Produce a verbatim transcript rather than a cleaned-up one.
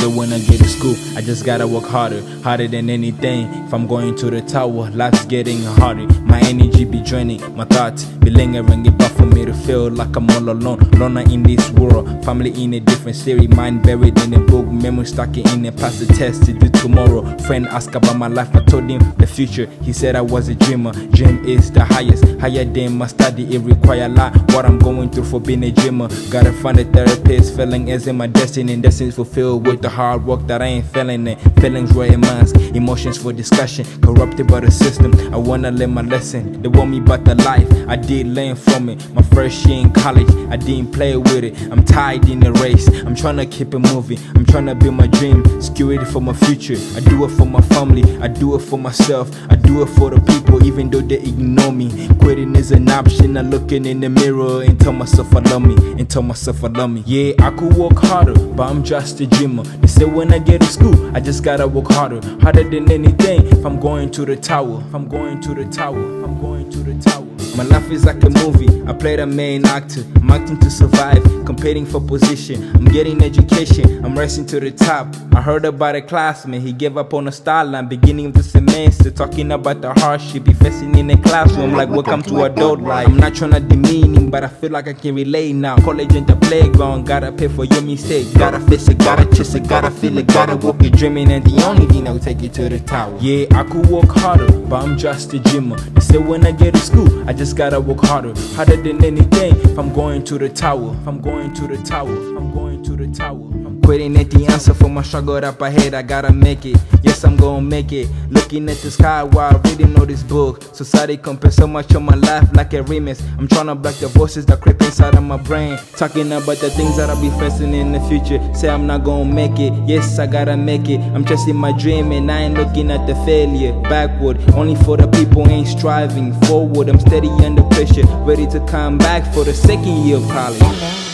say when I get to school, I just gotta work harder, harder than anything. If I'm going to the tower, life's getting harder. My energy be draining, my thoughts be lingering. It for me to feel like I'm all alone, loner in this world. Family in a different series, mind buried in a book, memory stuck in a past the test to do tomorrow. Friend asked about my life, I told him the future. He said I was a dreamer. Dream is the highest, higher than my study. It require a lot. What I'm going through for being a dreamer. Gotta find a therapist. Feeling is in my destiny. Destiny's fulfilled with the hard work that I ain't feeling it. Feelings were in minds, emotions for discussion. Corrupted by the system. I wanna learn my lesson. They want me about the life I did learn from it. My first year in college, I didn't play with it. I'm tied in the race. I'm trying to keep it moving. I'm trying to build my dream. Security for my future. I do it for my family. I do it for myself. I do it for the people, even though they ignore me. Quitting is an option. I'm looking in the mirror and tell myself I love me. And tell myself I love me. Yeah, I could work harder, but I'm just a dreamer. They say when I get to school, I just gotta work harder, harder than anything. If I'm going to the tower, if I'm going to the tower, if I'm going to the tower. My life is like a movie. I play the main actor. I'm acting to survive, competing for position. I'm getting education. I'm racing to the top. I heard about a classmate. He gave up on the start line, beginning of the semester, talking about the hardship he facing in the classroom. Like welcome to adult life. I'm not trying to demean him, but I feel like I can relate now. College ain't the playground. Gotta pay for your mistake. Gotta face it, gotta chase it, gotta feel it, gotta walk it, dreaming, and the only thing that will take you to the tower. Yeah, I could work harder, but I'm just a dreamer. They say when I get to school, I just gotta work harder, harder than anything. If I'm going to the tower, if I'm going to the tower, if I'm going to the tower. I'm quitting at the answer for my struggle up ahead. I gotta make it. Yes, I'm gonna make it. Looking at the sky while reading all this book. Society compares so much of my life like a remix. I'm trying to block the voices that creep inside of my brain, talking about the things that I'll be facing in the future. Say I'm not gonna make it. Yes, I gotta make it. I'm chasing my dream and I ain't looking at the failure backward. Only for the people ain't striving forward. I'm steady under pressure, ready to come back for the second year of college.